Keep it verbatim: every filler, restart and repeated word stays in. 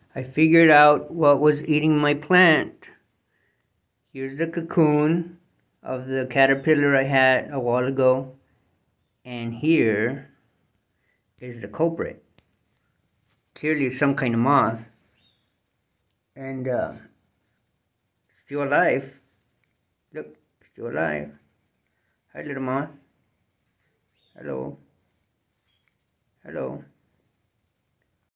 I figured out what was eating my plant. Here's the cocoon of the caterpillar I had a while ago. And here is the culprit. Clearly it's some kind of moth. And uh, still alive. Look, still alive. Hi, little moth. Hello. Hello.